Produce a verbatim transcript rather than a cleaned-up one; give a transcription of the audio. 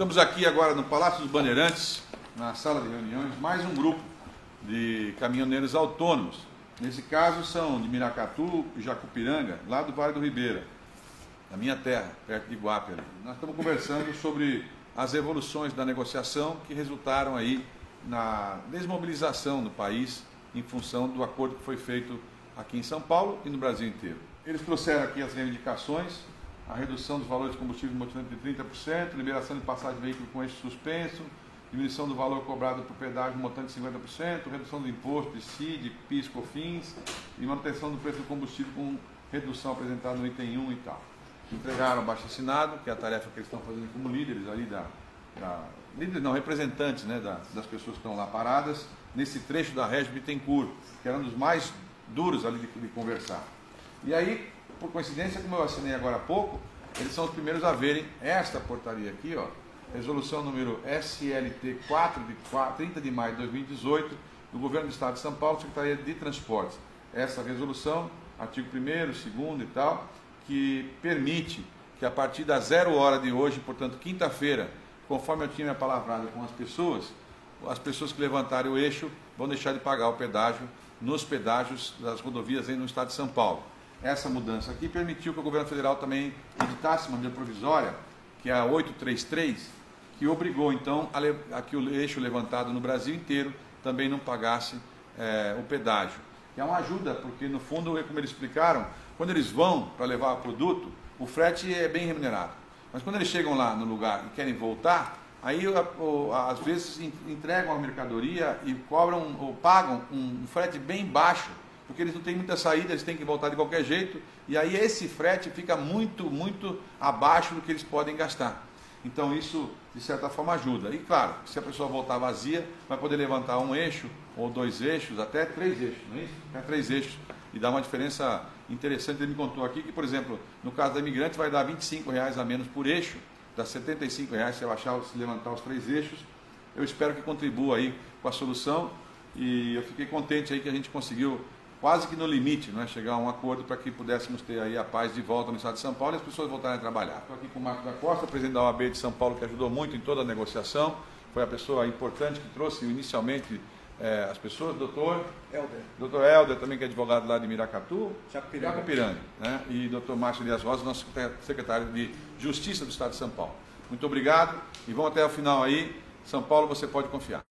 Estamos aqui agora no Palácio dos Bandeirantes, na sala de reuniões, mais um grupo de caminhoneiros autônomos. Nesse caso são de Miracatu e Jacupiranga, lá do Vale do Ribeira, na minha terra, perto de Iguape. Nós estamos conversando sobre as evoluções da negociação que resultaram aí na desmobilização do país em função do acordo que foi feito aqui em São Paulo e no Brasil inteiro. Eles trouxeram aqui as reivindicações: a redução dos valores de combustível motorante de trinta por cento, liberação de passagem de veículo com eixo suspenso, diminuição do valor cobrado por pedágio montante de cinquenta por cento, redução do imposto de C I D, P I S, COFINS e manutenção do preço do combustível com redução apresentada no item um e tal. Entregaram abaixo assinado, que é a tarefa que eles estão fazendo como líderes ali da... da líderes não, representantes, né, da, das pessoas que estão lá paradas, nesse trecho da Régio Bittencourt, que era um dos mais duros ali de, de conversar. E aí, por coincidência, como eu assinei agora há pouco, eles são os primeiros a verem esta portaria aqui, ó, resolução número S L T quatro, de trinta de maio de dois mil e dezoito, do Governo do Estado de São Paulo, Secretaria de Transportes. Essa resolução, artigo primeiro, segundo e tal, que permite que a partir da zero hora de hoje, portanto, quinta-feira, conforme eu tinha me palavrado com as pessoas, as pessoas que levantarem o eixo vão deixar de pagar o pedágio nos pedágios das rodovias aí no Estado de São Paulo. Essa mudança aqui permitiu que o governo federal também editasse uma medida provisória, que é a oitocentos e trinta e três, que obrigou então a, a que o eixo levantado no Brasil inteiro também não pagasse é, o pedágio. É uma ajuda, porque no fundo, como eles explicaram, quando eles vão para levar o produto, o frete é bem remunerado. Mas quando eles chegam lá no lugar e querem voltar, aí às vezes entregam a mercadoria e cobram ou pagam um frete bem baixo, porque eles não têm muita saída, eles têm que voltar de qualquer jeito, e aí esse frete fica muito, muito abaixo do que eles podem gastar. Então isso, de certa forma, ajuda. E claro, se a pessoa voltar vazia, vai poder levantar um eixo, ou dois eixos, até três eixos, não é isso? Até três eixos, e dá uma diferença interessante. Ele me contou aqui que, por exemplo, no caso da imigrante, vai dar vinte e cinco reais a menos por eixo, dá setenta e cinco reais se abaixar, se levantar os três eixos. Eu espero que contribua aí com a solução, e eu fiquei contente aí que a gente conseguiu, quase que no limite, né, chegar a um acordo para que pudéssemos ter aí a paz de volta no Estado de São Paulo e as pessoas voltarem a trabalhar. Estou aqui com o Marcos da Costa, presidente da O A B de São Paulo, que ajudou muito em toda a negociação, foi a pessoa importante que trouxe inicialmente é, as pessoas, doutor Helder. doutor Helder, também que é advogado lá de Miracatu, Jacupiranga, Jacupiranga, né, e doutor Márcio Dias Rosa, nosso secretário de Justiça do Estado de São Paulo. Muito obrigado e vamos até o final aí. São Paulo, você pode confiar.